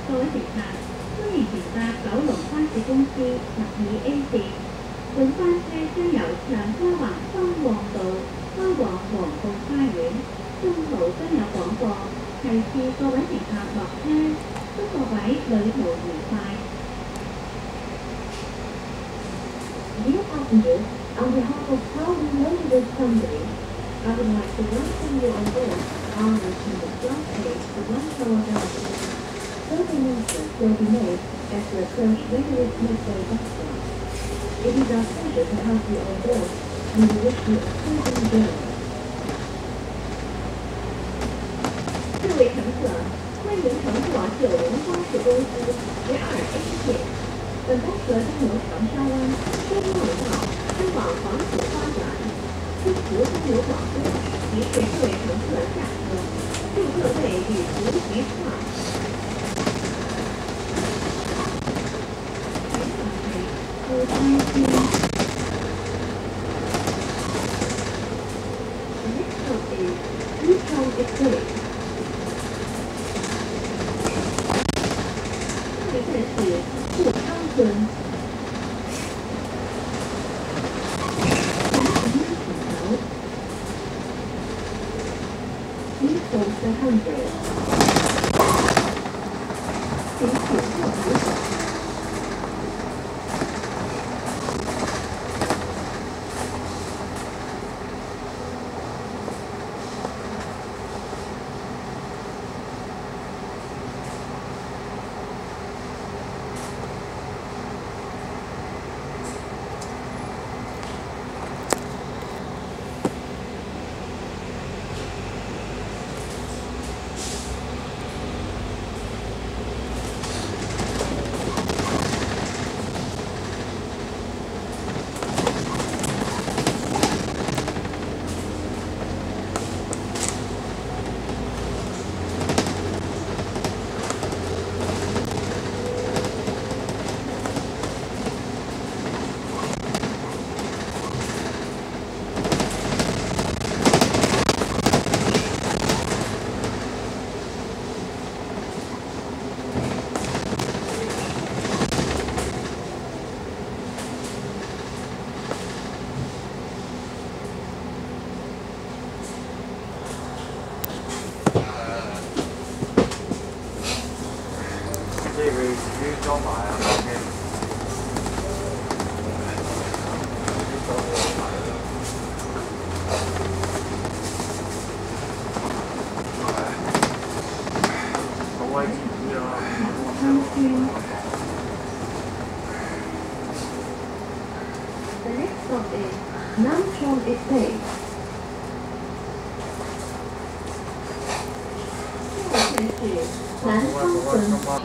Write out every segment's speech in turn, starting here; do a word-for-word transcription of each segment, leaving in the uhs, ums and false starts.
各位乘客，歡迎乘搭九龍巴士公司十二 A 線。本班車將由長沙灣東旺道開往皇鳳花園，中途將有廣播，提示各位乘客落車，祝各位旅途愉快。Dear passengers, on behalf of Proudly Limited Company, I would like to welcome you on board our return flight page for one hour delay. Further announcements will be made as we approach various midway bus stops. It is our pleasure to have you on board, and we wish you a pleasant journey. 各位乘客，欢迎乘坐九龙巴士公司十二 A 线。本班车将由长沙湾东旺道开往黄埔花园，中途将有广播提示各位乘客下车，祝各位旅途愉快。The next stop is Yuzhong Estate. 下一站是富昌村。Please hold the handrail. 请紧握扶手。 即係佢自己裝埋啊，後面自己裝埋啦。好鬼自己啊！ The next stop is Nanchong Estate. 下一站是南方村。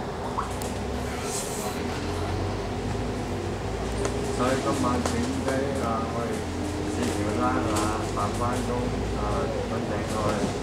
所以今晚整雞啊，我哋四條啦啊，八關公啊，揾定佢。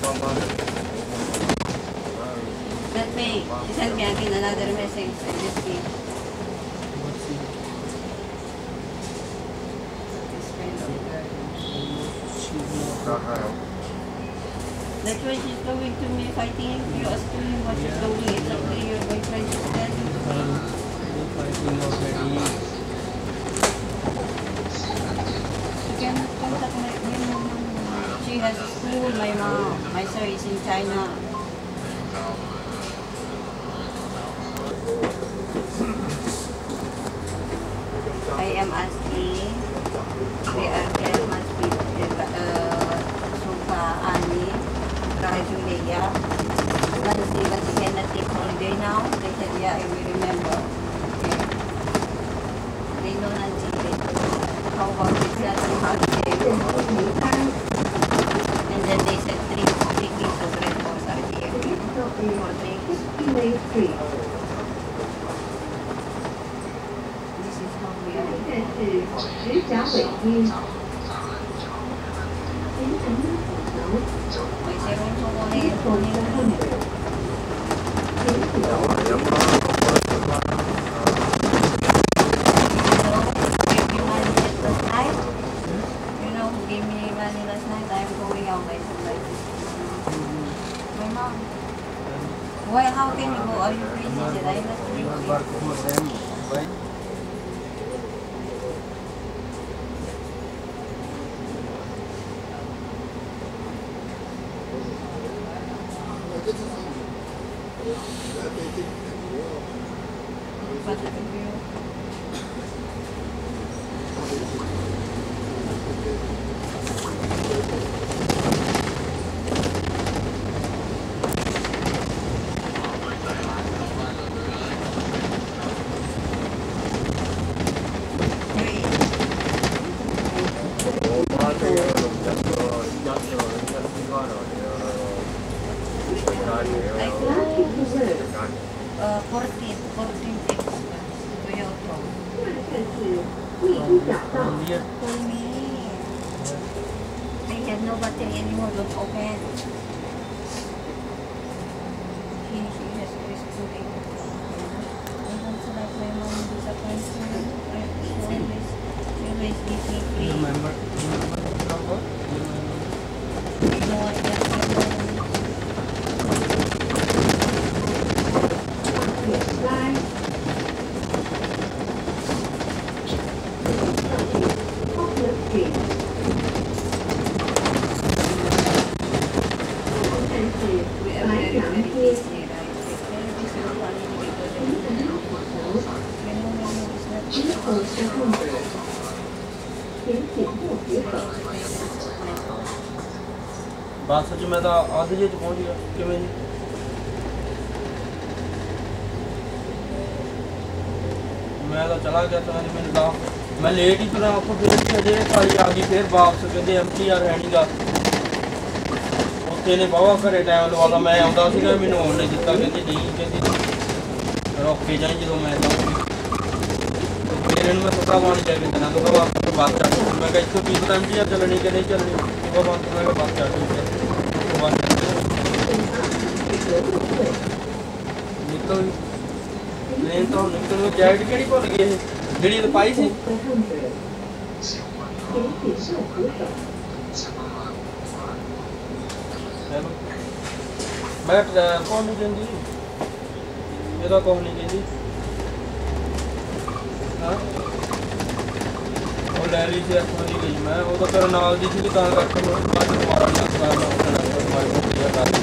Let me, she sent me again another message. I just see. This kind of girl. That's why she's going to me fighting. You ask me what she's doing. It's okay, your boyfriend is telling to me. Fighting already. She cannot contact my mom. She has school, my mom. My sir is in China. I am asking, we are there must be uh, Suka, Ani, Rahel, Julia. Nancy, but she cannot take holiday now. They said, yeah, I will remember. Okay. They know Nancy. How about this Saturday holiday? And then they said three, three weeks of Red Horse are here. For three weeks. This is how we are. 现在是石闸尾音，前程路口 May seron ko ko 一 na 口的 hundred，前九 You know, give me money last night. You know who gave me money last night? I'm going out by somebody. My mom. Why? How can you go? Are you crazy? Did I not drink it? Work for them. Why? But if you uh, fourteen, fourteen X Toyota. 这是未知找到 For me. I have no battery anymore. Don't open. He, he has rescued. I don't like my mom disappoints me. She always, she always gives me free. Remember? Remember the number? Remember? No, I can't remember. 点来 Poplar Street， 现在是 We are 白 very, 杨 very 街 busy, right? Very busy with money because 前程路口 you know, you know, it's not 一口的 hundred，前九后结合。 ਬੱਸ 'ਚ ਮੈਂ ਤਾਂ ਅੱਧ ਜੇ 'ਚ ਪਹੁੰਚ ਗਿਆ ਕਿਵੇਂ ਜੀ ਮੈਂ ਤਾਂ ਚਲਾ ਗਿਆ ਤਾਂ ਮੈਨੂੰ ਤਾਂ ਮੈਂ ਲੇਟ ਹੀ ਤੁਰਾਂ ਉੱਥੋਂ ਫਿਰ ਵੀ ਅਜੇ ਭਾਈ ਆ ਗਈ ਫਿਰ ਵਾਪਸ ਕਹਿੰਦੇ ਐਮਟੀ ਆਰ ਹੈ ਨੀਗਾ ਉੱਥੇ ਨੇ ਬਾਵਾ ਘਰੇ ਟਾਈਮ ਲਵਾਦਾ ਮੈਂ ਆਉਂਦਾ ਸੀਗਾ ਮੈਨੂੰ ਆਉਣ ਨਹੀਂ ਦਿੱਤਾ ਕਹਿੰਦੀ ਨਹੀਂ ਕਹਿੰਦੀ ਰੁਕ ਕੇ ਜਾਈਂ ਜਦੋਂ ਮੈਂ ਜਾਊਂਗੀ ਫਿਰ ਇਹਨੂੰ ਮੈਂ ਸੁੱਕਾ ਪਾਣੀ ਲੈ ਕੇ ਦੇਣਾ ਤੋਂ ਵਾਪਸ ਬੱਸ ਚੜ੍ਹ ਮੈਂ ਕਿਹਾ ਇੱਥੋਂ ਕੀ ਪਤਾ ਐਮਟੀ ਆਰ ਚੱਲਣੀ ਕਿ ਨਹੀਂ ਚੱਲਣੀ ਉਹ ਬੰਦ ਮੈਂ ਕਿਹਾ ਬੱਸ ਚੜ੍ਹ ਗਈ ਨਿਕਲ ਨਹੀਂ ਤਾਂ ਨਿਕਲ ਨੂੰ ਜੈਕਟ ਕਿਹੜੀ ਭੁੱਲ ਗਈ ਇਹ ਜਿਹੜੀ ਇਹ ਪਾਈ ਸੀ ਮੈਂ ਕੌਣ ਨਹੀਂ ਕਹਿੰਦੀ ਇਹਦਾ ਕੌਣ ਨਹੀਂ ਕਹਿੰਦੀ ਹਾਂ ਉਹ ਲੈ ਲਈ ਸੀ ਇੱਥੋਂ ਦੀ ਗਈ ਮੈਂ ਉਹ ਤਾਂ ਤੇਰੇ ਨਾਲ ਦੀ ਸੀ ਤਾਂ ਕਰਕੇ ਮੈਂ ਬਾਅਦ ਵਿੱਚ ਮਾਰਾ ਨਹੀਂ ਸਕਦਾ ਮੈਂ ਉਹ ਕਰ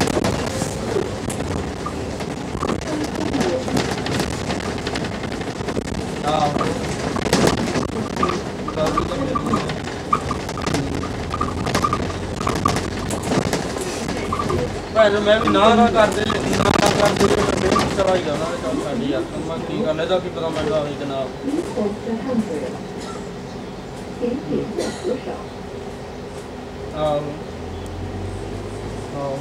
ਭੈਣ ਮੈਂ ਵੀ ਨਾ ਨਾ ਕਰਦੇ ਨਾ ਨਾ ਕਰਦੇ ਮੈਂ ਚਲਾਈ ਜਾਣਾ ਚੱਲ ਸਾਡੀ ਯਾਰ ਮੈਂ ਕੀ ਕਰਨਾ ਇਹਦਾ ਕੀ ਪਤਾ ਮੈਂ ਤਾਂ ਉਹੀ ਜਨਾਬ ਆਹੋ ਆਹੋ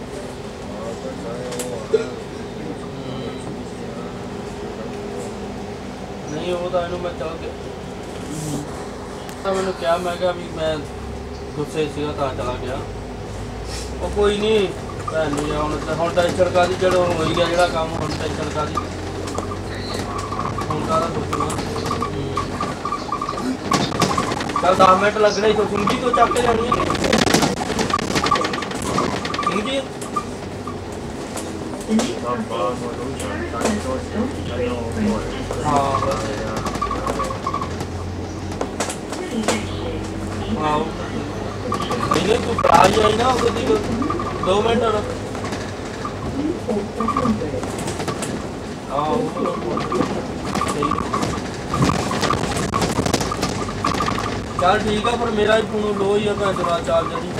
ਨਹੀਂ ਉਹ ਤਾਂ ਇਹਨੂੰ ਮੈਂ ਚੱਲ ਕੇ ਤਾਂ ਮੈਨੂੰ ਕਿਹਾ ਮੈਂ ਕਿਹਾ ਵੀ ਮੈਂ ਗੁੱਸੇ ਸੀਗਾ ਤਾਂ ਚਲਾ ਗਿਆ ਉਹ ਕੋਈ ਨਹੀਂ ਭੈਣ ਨਹੀਂ ਹੁਣ ਤੇ ਹੁਣ ਟੈਨਸ਼ਨ ਕਾਹਦੀ ਜਦੋਂ ਹੋਈ ਗਿਆ ਜਿਹੜਾ ਕੰਮ ਹੁਣ ਟੈਨਸ਼ਨ ਕਾਹਦੀ ਹੁਣ ਕਾਹਦਾ ਸੋਚਣਾ। ਚੱਲ ਦਸ ਮਿੰਟ ਲੱਗਣੇ ਤੋਂ ਸਿੰਘ ਜੀ ਤੋਂ ਚੱਕ ਕੇ ਜਾਣੀ ਹੈ Singh ji. The next Not stop far is from Lucia. Chatham Don't Stone Street know Train. more. ਹਾਂ ਹਾਂ ਇਹਨੇ ਤੂੰ ਆ ਜਾਈ ਨਾ ਉਹਦੀ ਦੋ ਮਿੰਟ ਹੋਰ। ਹਾਂ ਸਹੀ ਚੱਲ ਠੀਕ ਆ ਪਰ ਮੇਰਾ ਵੀ ਫੋਨ ਲੋ ਹੀ ਆ ਭੈਣ ਚਲਾ ਚਾਰਜਰ ਹੀ।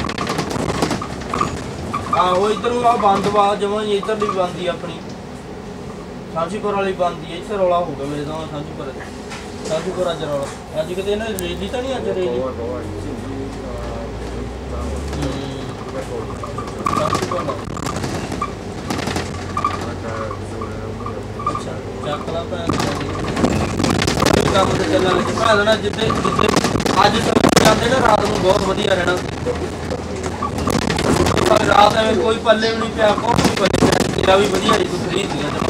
ਆਹੋ ਇੱਧਰ ਨੂੰ ਆ ਬੰਦ ਵਾ ਜਮਾਂ ਹੀ ਇੱਧਰ ਦੀ ਬੰਦ ਹੀ ਆਪਣੀ ਸਾਂਝੀਪੁਰ ਵਾਲੀ ਬੰਦ ਹੀ ਇੱਥੇ ਰੌਲਾ ਹੋਊਗਾ ਮੇਰੇ ਤਾਂ ਸਾਂਝੀਪੁਰ ਸਾਂਝੀਪੁਰ ਅੱਜ ਰੌਲਾ ਅੱਜ ਕਿਤੇ ਇਹਨਾਂ ਦੀ ਰੇਲੀ ਤਾਂ ਨਹੀਂ ਅੱਜ ਰੇਲੀ ਸਾਂਝੀਪੁਰ ਨਾਲ। ਅੱਛਾ ਚੱਕ ਲਾ ਭੈਣ ਕੰਮ ਤੇ ਚੱਲਣ ਲੱਗੇ ਭੈਣ ਨਾ ਜਿੱਦੇ ਜਿੱਦੇ ਅੱਜ ਜਾਂਦੇ ਨਾ ਰਾਤ ਨੂੰ ਬਹੁਤ ਵਧੀਆ ਰਹਿਣਾ। ਰਾਤ ਐਵੇਂ ਕੋਈ ਪੱਲੇ ਵੀ ਨਹੀਂ ਪਿਆ ਕੋਈ ਨਹੀਂ ਪੱਲੇ ਪਿਆ ਮੇਰਾ ਵੀ ਵਧੀਆ ਜੀ ਤੂੰ ਫਰੀ ਸੀਗਾ ਹੈ।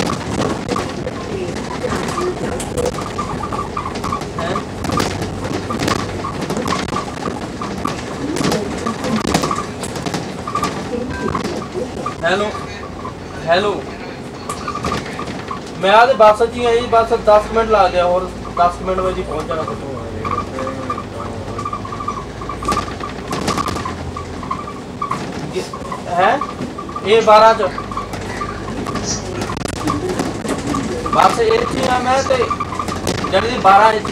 ਹੈਲੋ ਹੈਲੋ ਮੈਂ ਆਦੇ ਬੱਸ 'ਚ ਹੀ ਆਈ ਬਸ ਦਸ ਮਿੰਟ ਲਾ ਗਿਆ ਹੋਰ ਦਸ ਮਿੰਟ ਵਿੱਚ ਹੀ ਪਹੁੰਚ ਜਾਣਾ। है ये बारह च बस एक ही है मैं ते जल्दी बारह इंच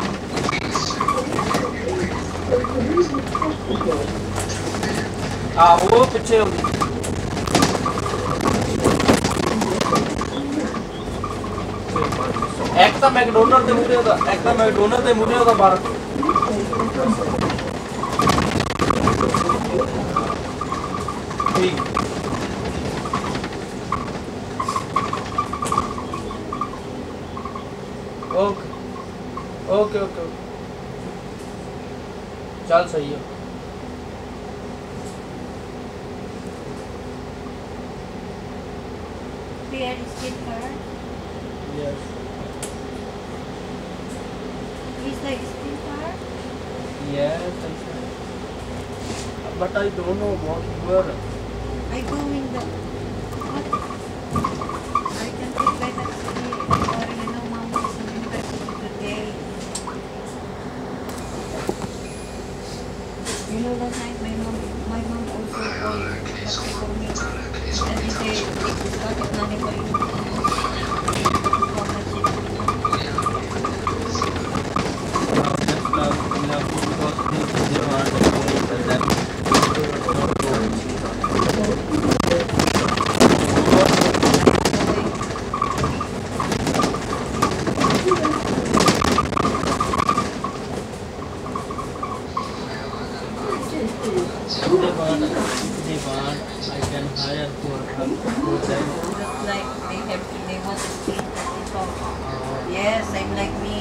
आ वो पीछे होगी एक तो मैकडोनल्ड दे मुझे होता एक तो मैकडोनल्ड दे मुझे होता बारह ठीक ओके ओके ओके चल सही है। Here is still card. Yes. Is the still card? Yes, I said. But I don't know what where. I go in the what? I can take by taxi or you know mom is in university today. You know that night my mom my mom also called taxi for me and he said it's not money for you. Yes, I'm like me.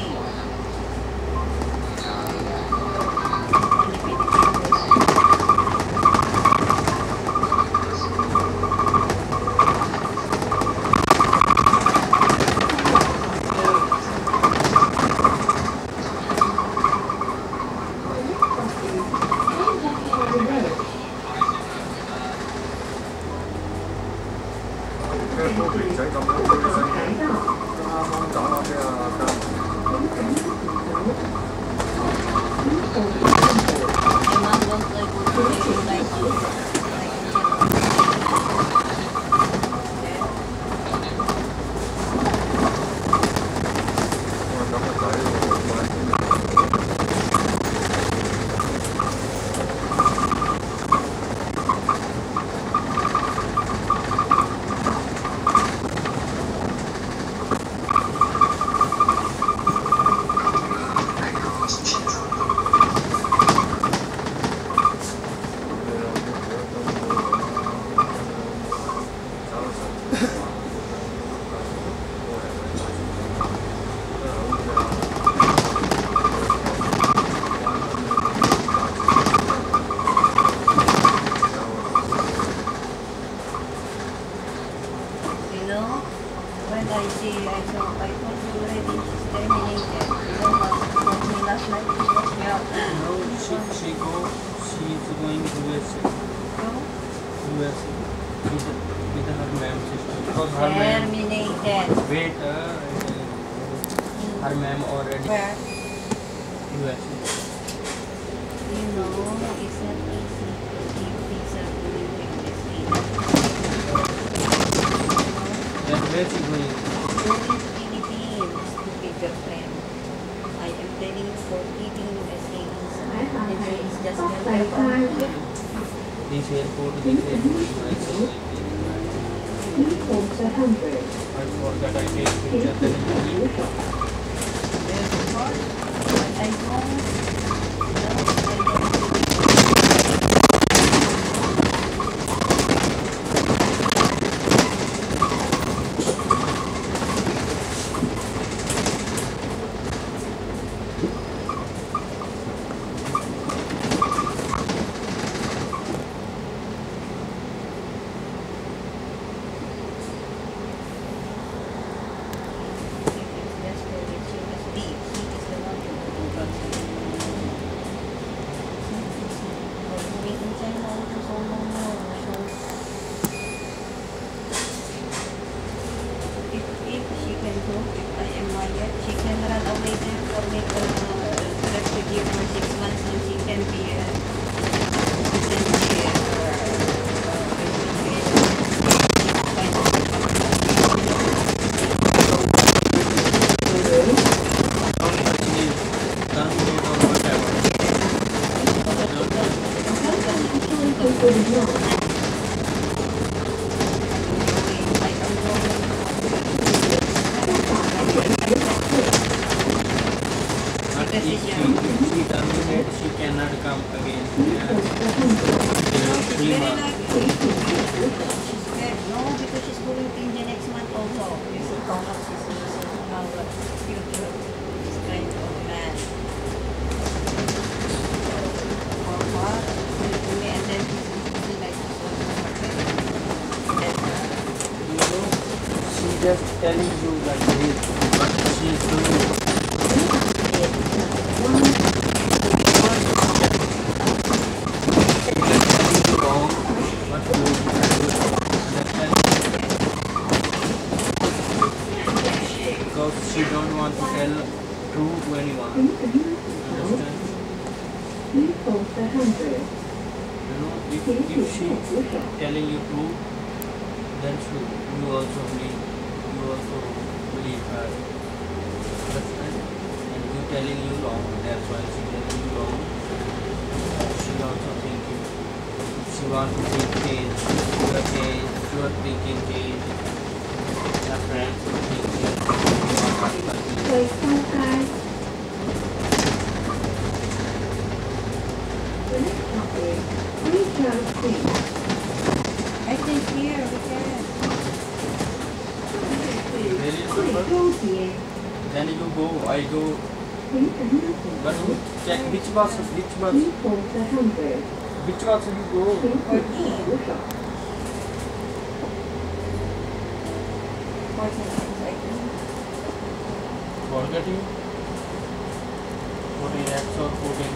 Yeah. No, she she go she is going U S A. No? U S A with with her ma'am sister because her ma'am Terminated. wait uh, her ma'am already Where? U S A. You know, it's not easy to keep things up with this age. Then where she going? Going to Philippines, stupid girlfriend. I am telling you for keeping U S A inside. Hải Phòng And này it's just tóc very tài fun. khoai, This airport, this airport U S A. equals a hundred. I forgot I take picture. Then you There's a part, but I don't, no, I don't. just telling you like this, what she is doing. She is telling you wrong, what you understand? Because she don't want to tell true to anyone. Understand? You know, if, if she telling you true, then should you also believe, you also believe her. Understand? And you telling you wrong, that's why she telling you wrong. She also thinking, if she want to think change, you are change, you are thinking change. Your friends will think change. You are not thinking. Thầy không khai. The next topic, please try to see. I think here we can. Very simple. Then you go, I go. But check which bus, which bus, which bus you go. Forgetting fourteen X or fourteen.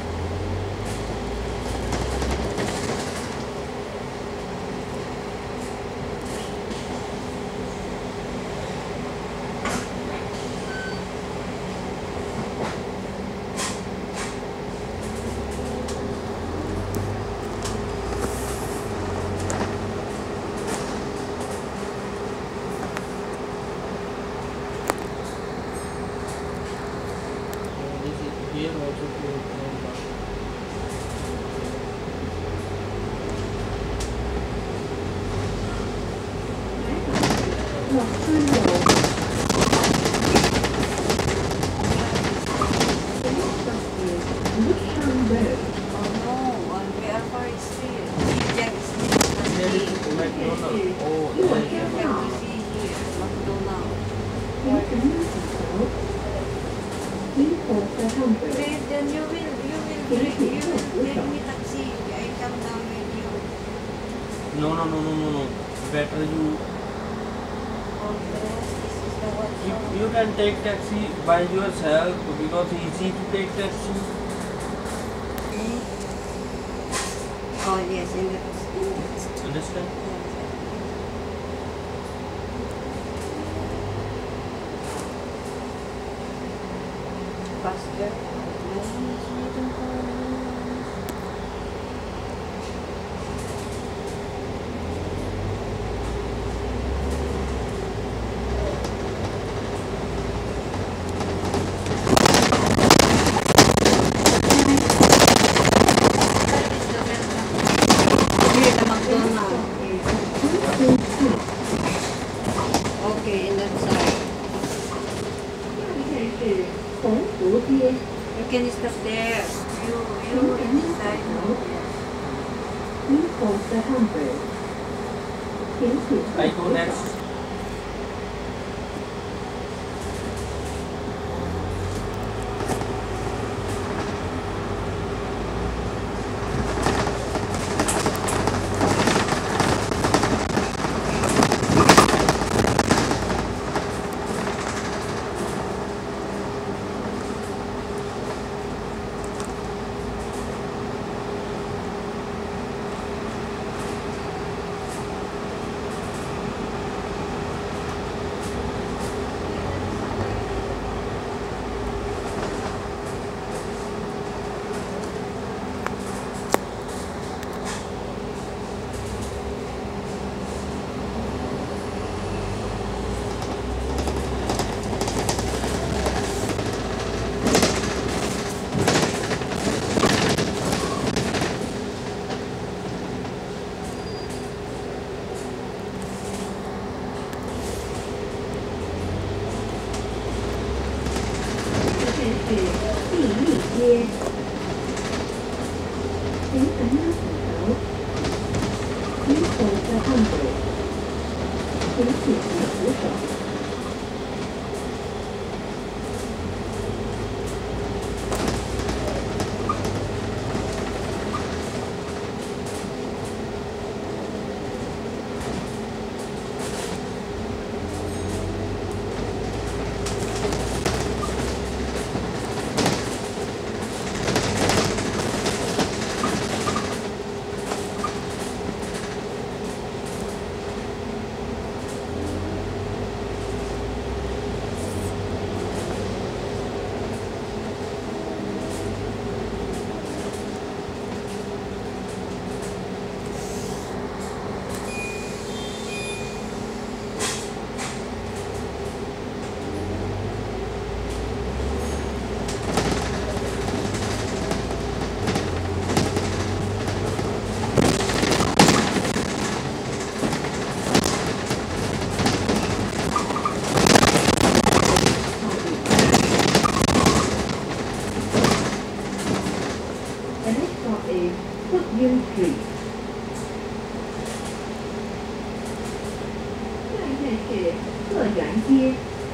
Here also to Then you will, you will, you will take me taxi. I come down with you. no no no no no no. Better you All the rest, this is the what you, you can take taxi by yourself because it's easy to take taxi. yes, in the, in the Understand? faster. Here, the McDonald's. Okay, in that side. 下一站是鸿福街。 You can stop there. You, you inside. Please hold the hundred. 请请 I go next. The next stop is Phước Dương Street. 下一站是鹤园街。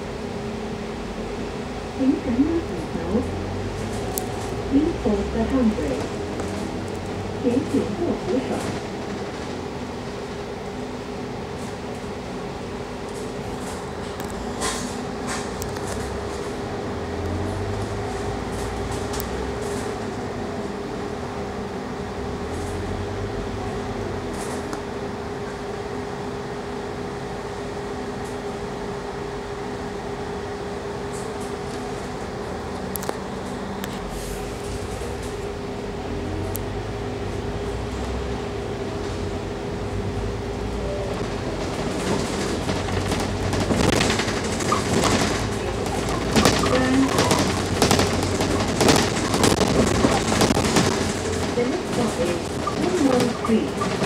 请赶慢走条。Please hold the hundred. 请紧握扶手。The next stop is Hongkong Street.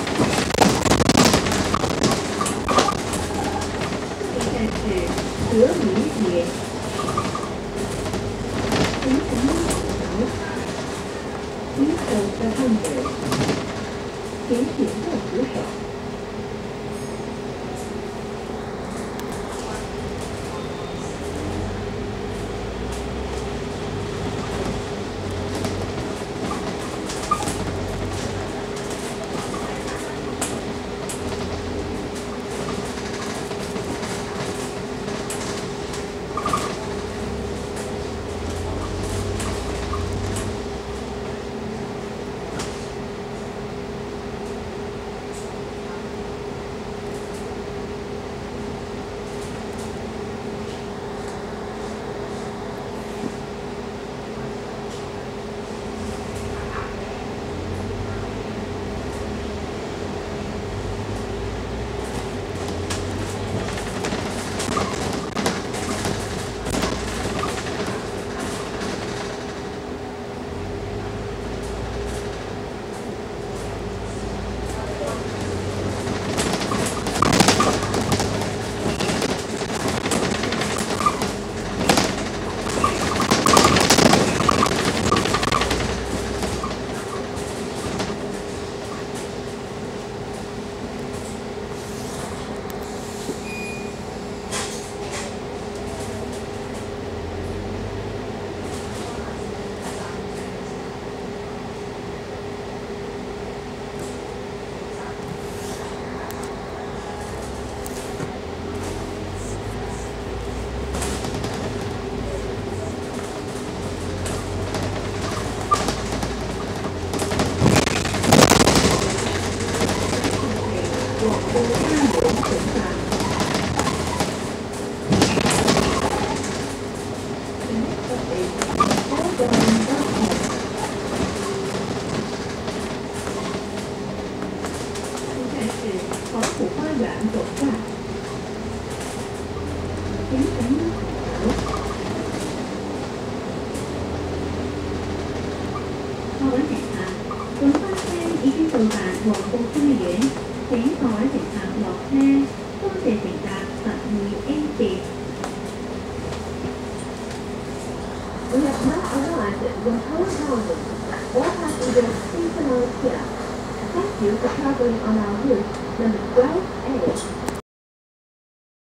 下一站是德民街。请赶慢走条。Please hold the hundred. 请紧握扶手。 黄埔花园总站，请等你好。各位乘客，本班車已經到達黃埔花園，請各位乘客落車，多謝乘搭十二 A 節。We have now arrived at the whole garden. All passengers please arrive here. Thank you for traveling on our route number twelve A.